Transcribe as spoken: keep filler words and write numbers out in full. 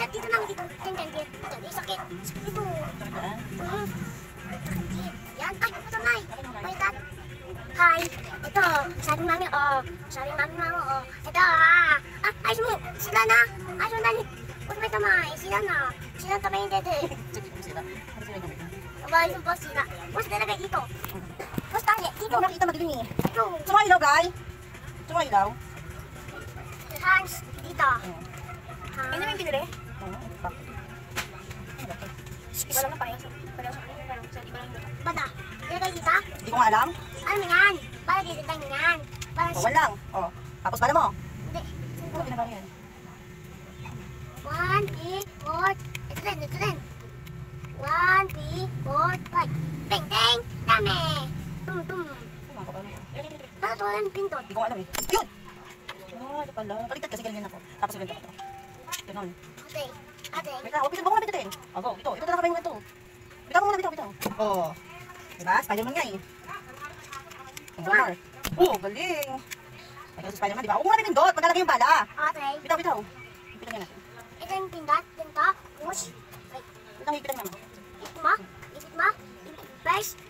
dito lang, dito. Diyan, diyan, diyan. Dito, dito, sakit. Sakit dito. Mm. Sakit. Yan. Ay, ito na. May tat. Hi. Ito, sabi mami, oh. Sabi mami, mama, oh. Ito, ah. Ah, ayos mo. Sila na. Ayos mo, dali. Huwag may tamay. Sila na. Sila tamay yung dede. Sila. Ano sila gamit? Abay, yung boss sila. Boss, nalagay dito. Boss, tali. Dito. Ikaw nakita madilim eh. Ito. Sumay daw, guy. Sumay daw. Hands. Dito. Ano naman yung pinili? Wala na pareho. Pareho sa kanila. Parang sa di ba lang dito. Bata. Nilagay dito? Hindi ko nga alam. Ano yan? Para dito tayo yan. Para Oh, walang. Oh. Tapos bala mo. Hindi. Ano pinabali yan? One, three, four. Ito din, ito din. One, three, four, five. Bang, bang. Dami. Tum, tum. Ano to yung pintot? Hindi ko alam eh. Yun! Oh, ito pala. Paligtad kasi ganyan ako. Tapos ulit ako. Ganon. Ate. Ate. Wait lang, huwag baka muna pindutin. Oh, go. Ito. Ito talaga kayo ito. Bitaw mo muna, bitaw, bitaw. Oh. Diba? Spider-Man nga eh. Ang more. Oh, galing. Ay, kasi Spider-Man, diba? Huwag mo na pinindot. Paglalagay yung bala. Ate. Bitaw, bitaw. Bitaw niya natin. Ito yung pindot. Pinto. Push. Wait. Bitaw, higpitan naman. Ipit mo. Ipit mo. Ipit. First.